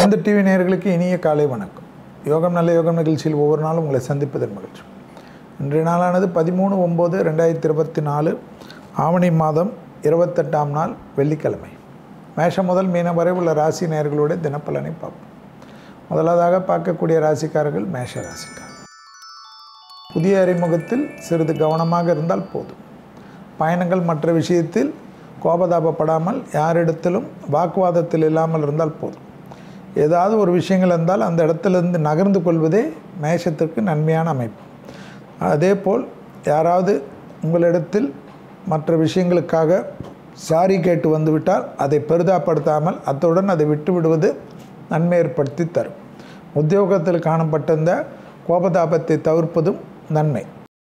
வேந்தர் டிவி நேயர்களுக்கு இனிய காலை வணக்கம். யோகம் நல்ல யோகம் நிகழ்ச்சியில் ஒவ்வொரு நாளும் உங்களை சந்திப்பதன் மகிழ்ச்சி. இன்றைய நாளானது 13/9/2024 ஆவணி மாதம் 28ஆம் நாள் வெள்ளிக்கிழமை. மேஷம் முதல் மீனம் வரை உள்ள ராசி நேயர்களுடைய தினப்பலனை பார்ப்போம். முதலாவதாக பார்க்கக்கூடிய ராசிக்காரர்கள் மேஷ ராசிக்காரர்கள். புதிய அறிமுகத்தில் சிறிது கவனமாக இருந்தால் போதும். பயணங்கள் மற்ற விஷயத்தில் கோபதாபப்படாமல் யாரிடத்திலும் வாக்குவாதத்தில் இல்லாமல் இருந்தால் போதும். ஏதாவது ஒரு விஷயங்கள் இருந்தால் அந்த இடத்திலிருந்து நகர்ந்து கொள்வதே மேஷத்திற்கு நன்மையான அமைப்பு. அதேபோல் யாராவது உங்களிடத்தில் மற்ற விஷயங்களுக்காக சாரி கேட்டு வந்துவிட்டால் அதை பெரிதாப்படுத்தாமல் அத்துடன் அதை விட்டு விடுவது நன்மை ஏற்படுத்தி தரும். உத்தியோகத்தில் காணப்பட்ட இந்த கோபதாபத்தை தவிர்ப்பதும் நன்மை.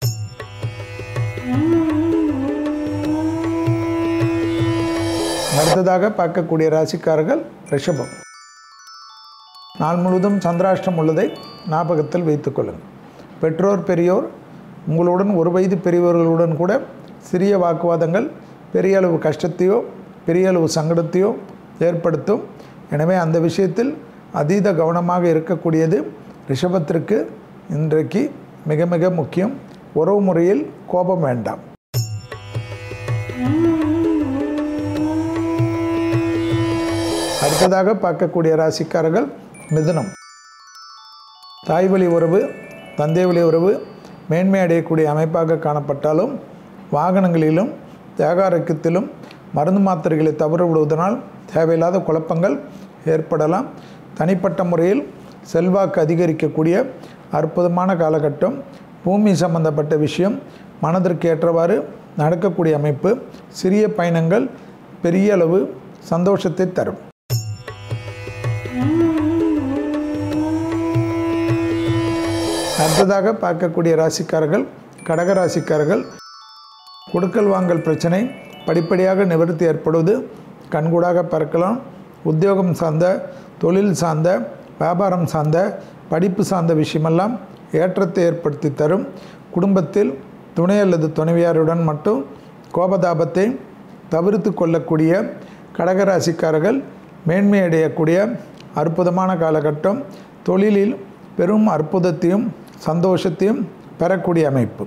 அடுத்ததாக பார்க்கக்கூடிய ராசிக்காரர்கள் ரிஷபம். நாள் முழுவதும் சந்திராஷ்டம் உள்ளதை ஞாபகத்தில் வைத்துக் கொள்ளுங்கள். பெற்றோர் பெரியோர் உங்களுடன் ஒரு வயது பெரியவர்களுடன் கூட சிறிய வாக்குவாதங்கள் பெரிய அளவு கஷ்டத்தையோ பெரிய அளவு சங்கடத்தையோ ஏற்படுத்தும். எனவே அந்த விஷயத்தில் அதீத கவனமாக இருக்கக்கூடியது ரிஷபத்திற்கு இன்றைக்கு மிக மிக முக்கியம். உறவு முறையில் கோபம் வேண்டாம். அடுத்ததாக பார்க்கக்கூடிய ராசிக்காரர்கள் மிதுனம். தாய் வழி உறவு தந்தை வழி உறவு மேன்மை அடையக்கூடிய அமைப்பாக காணப்பட்டாலும் வாகனங்களிலும் தேகாரக்கத்திலும் மருந்து மாத்திரைகளை தவறு விடுவதனால் தேவையில்லாத குழப்பங்கள் ஏற்படலாம். தனிப்பட்ட முறையில் செல்வாக்கு அதிகரிக்கக்கூடிய அற்புதமான காலகட்டம். பூமி சம்பந்தப்பட்ட விஷயம் மனதிற்கு ஏற்றவாறு நடக்கக்கூடிய அமைப்பு. சிறிய பயணங்கள் பெரிய அளவு சந்தோஷத்தை தரும். அடுத்ததாக பார்க்கக்கூடிய ராசிக்காரர்கள் கடக ராசிக்காரர்கள். கொடுக்கல் வாங்கல் பிரச்சனை படிப்படியாக நிவர்த்தி ஏற்படுவது கண்கூடாக பார்க்கலாம். உத்தியோகம் சார்ந்த தொழில் சார்ந்த வியாபாரம் சார்ந்த படிப்பு சார்ந்த விஷயமெல்லாம் ஏற்றத்தை ஏற்படுத்தி தரும். குடும்பத்தில் துணை அல்லது துணைவியாருடன் மட்டும் கோபதாபத்தை தவிர்த்து கொள்ளக்கூடிய கடகராசிக்காரர்கள் மேன்மை அடையக்கூடிய அற்புதமான காலகட்டம். தொழிலில் பெரும் அற்புதத்தையும் சந்தோஷத்தையும் பெறக்கூடிய அமைப்பு.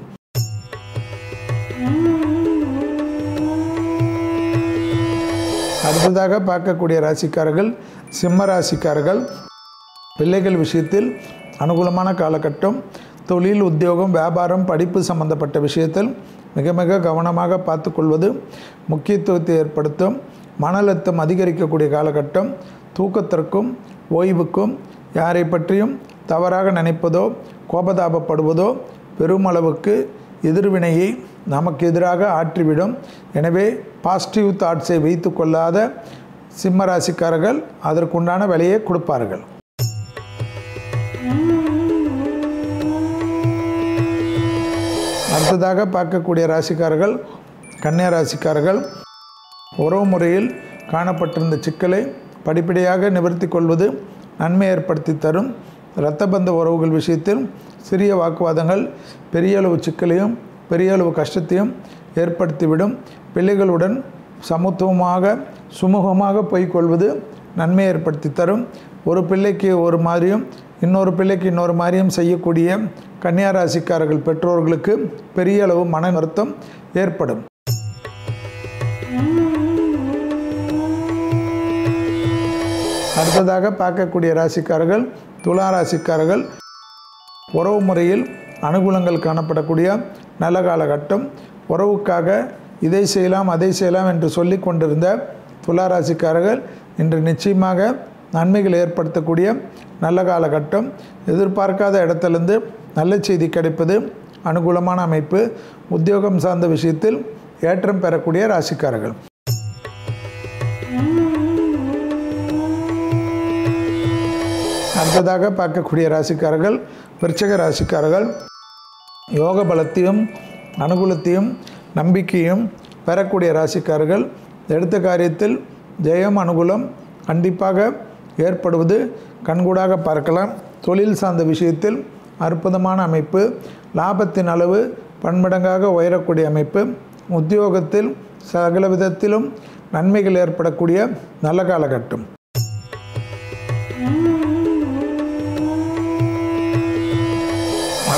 அடுத்ததாக பார்க்கக்கூடிய ராசிக்காரர்கள் சிம்ம ராசிக்காரர்கள். பிள்ளைகள் விஷயத்தில் அனுகூலமான காலகட்டம். தொழில் உத்தியோகம் வியாபாரம் படிப்பு சம்பந்தப்பட்ட விஷயத்தில் மிக மிக கவனமாக பார்த்து கொள்வது முக்கியத்துவத்தை ஏற்படுத்தும். மன அழுத்தம் அதிகரிக்கக்கூடிய காலகட்டம். தூக்கத்திற்கும் ஓய்வுக்கும் யாரை பற்றியும் தவறாக நினைப்பதோ கோபதாபப்படுவதோ பெருமளவுக்கு எதிர்வினையை நமக்கு எதிராக ஆற்றிவிடும். எனவே பாசிட்டிவ் தாட்ஸை வைத்து கொள்ளாத சிம்ம ராசிக்காரர்கள் அதற்குண்டான விலையை கொடுப்பார்கள். அடுத்ததாக பார்க்கக்கூடிய ராசிக்காரர்கள் கன்னியா ராசிக்காரர்கள். உறவு முறையில் காணப்பட்டிருந்த சிக்கலை படிப்படியாக நிவர்த்தி கொள்வது நன்மை ஏற்படுத்தி தரும். இரத்தபந்த உறவுகள் விஷயத்தில் சிறிய வாக்குவாதங்கள் பெரிய அளவு சிக்கலையும் பெரிய அளவு கஷ்டத்தையும் ஏற்படுத்திவிடும். பிள்ளைகளுடன் சமத்துவமாக சுமூகமாக போய்கொள்வது நன்மை ஏற்படுத்தி தரும். ஒரு பிள்ளைக்கு ஒரு மாதிரியும் இன்னொரு பிள்ளைக்கு இன்னொரு மாதிரியும் செய்யக்கூடிய கன்னியா ராசிக்காரர்கள் பெற்றோர்களுக்கு பெரிய அளவு மன வருத்தம் ஏற்படும். அடுத்ததாக பார்க்கக்கூடிய ராசிக்காரர்கள் துலா ராசிக்காரர்கள். உறவு முறையில் அனுகூலங்கள் காணப்படக்கூடிய நல்ல காலகட்டம். உறவுக்காக இதை செய்யலாம் அதை செய்யலாம் என்று சொல்லி கொண்டிருந்த துலா ராசிக்காரர்கள் இன்று நிச்சயமாக நன்மைகள் ஏற்படுத்தக்கூடிய நல்ல காலகட்டம். எதிர்பார்க்காத இடத்திலிருந்து நல்ல செய்தி கிடைப்பது அனுகூலமான அமைப்பு. உத்தியோகம் சார்ந்த விஷயத்தில் ஏற்றம் பெறக்கூடிய ராசிக்காரர்கள். அடுத்ததாக பார்க்கக்கூடிய ராசிக்காரர்கள் விருச்சிக ராசிக்காரர்கள். யோக பலத்தையும் அனுகூலத்தையும் நம்பிக்கையும் பெறக்கூடிய ராசிக்காரர்கள். எடுத்த காரியத்தில் ஜெயம் அனுகூலம் கண்டிப்பாக ஏற்படுவது கண்கூடாக பார்க்கலாம். தொழில் சார்ந்த விஷயத்தில் அற்புதமான அமைப்பு. லாபத்தின் அளவு பன்மடங்காக உயரக்கூடிய அமைப்பு. உத்தியோகத்தில் சகல விதத்திலும் நன்மைகள் ஏற்படக்கூடிய நல்ல காலகட்டம்.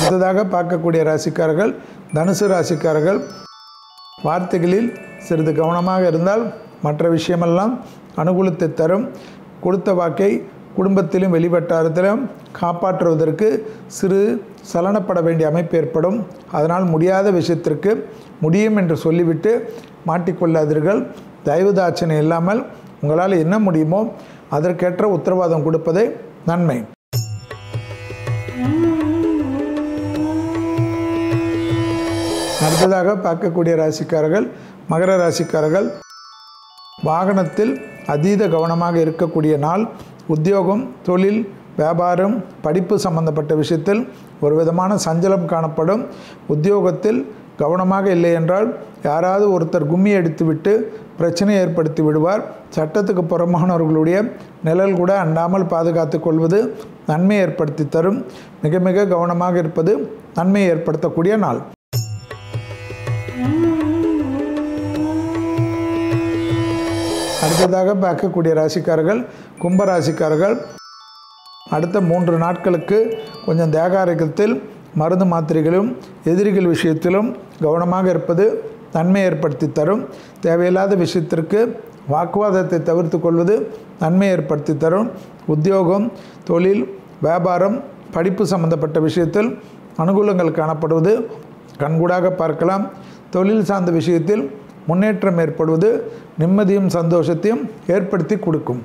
அடுத்ததாக பார்க்கக்கூடிய ராசிக்காரர்கள் தனுசு ராசிக்காரர்கள். வார்த்தைகளில் சிறிது கவனமாக இருந்தால் மற்ற விஷயமெல்லாம் அனுகூலத்தை தரும். கொடுத்த வாக்கை குடும்பத்திலும் வெளிவட்டாரத்திலும் காப்பாற்றுவதற்கு சிறு சலனப்பட வேண்டிய அமைப்பு ஏற்படும். அதனால் முடியாத விஷயத்திற்கு முடியும் என்று சொல்லிவிட்டு மாட்டிக்கொள்ளாதீர்கள். தயவுதாட்சணை இல்லாமல் உங்களால் என்ன முடியுமோ அதற்கேற்ற உத்தரவாதம் கொடுப்பதே நன்மை. அடுத்ததாக பார்க்கக்கூடிய ராசிக்காரர்கள் மகர ராசிக்காரர்கள். வாகனத்தில் அதீத கவனமாக இருக்கக்கூடிய நாள். உத்தியோகம், தொழில், வியாபாரம், படிப்பு சம்பந்தப்பட்ட விஷயத்தில் ஒரு விதமான சஞ்சலம் காணப்படும். உத்தியோகத்தில் கவனமாக இல்லை என்றால் யாராவது ஒருத்தர் கும்மி அடித்துவிட்டு பிரச்சனை ஏற்படுத்தி விடுவார். சட்டத்துக்கு புறமானவர்களுடைய நிழல் கூட அண்டாமல் பாதுகாத்து கொள்வது நன்மை ஏற்படுத்தி தரும். மிக மிக கவனமாக இருப்பது நன்மை ஏற்படுத்தக்கூடிய நாள். அடுத்ததாக பார்க்கக்கூடிய ராசிக்காரர்கள் கும்ப ராசிக்காரர்கள். அடுத்த 3 நாட்களுக்கு கொஞ்சம் தேக ஆரோக்கியத்தில் மருந்து மாத்திரைகளும் எதிரிகள் விஷயத்திலும் கவனமாக இருப்பது நன்மை ஏற்படுத்தி தரும். தேவையில்லாத விஷயத்திற்கு வாக்குவாதத்தை தவிர்த்து கொள்வது நன்மை ஏற்படுத்தி தரும். உத்தியோகம், தொழில், வியாபாரம், படிப்பு சம்பந்தப்பட்ட விஷயத்தில் அனுகூலங்கள் காணப்படுவது கண்கூடாக பார்க்கலாம். தொழில் சார்ந்த விஷயத்தில் முன்னேற்றம் ஏற்படுவது நிம்மதியும் சந்தோஷத்தையும் ஏற்படுத்தி கொடுக்கும்.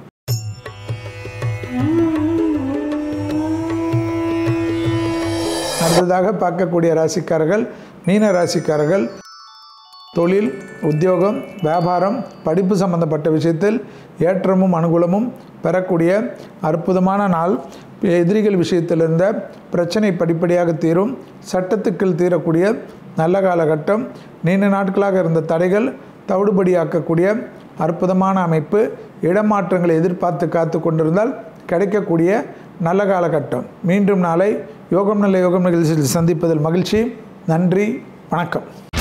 அடுத்ததாக பார்க்கக்கூடிய ராசிக்காரர்கள் மீன ராசிக்காரர்கள். தொழில், உத்தியோகம், வியாபாரம், படிப்பு சம்பந்தப்பட்ட விஷயத்தில் ஏற்றமும் அனுகூலமும் பெறக்கூடிய அற்புதமான நாள். எதிரிகள் விஷயத்தில் இருந்த பிரச்சனை படிப்படியாக தீரும். சட்டத்துக்குள் தீரக்கூடிய நல்ல காலகட்டம். நீண்ட நாட்களாக இருந்த தடைகள் தவிடுபடியாக்கக்கூடிய அற்புதமான அமைப்பு. இடமாற்றங்களை எதிர்பார்த்து காத்து கொண்டிருந்தால் கிடைக்கக்கூடிய நல்ல காலகட்டம். மீண்டும் நாளை யோகம் நல்ல யோகம் நிகழ்ச்சியில் சந்திப்பதில் மகிழ்ச்சி. நன்றி, வணக்கம்.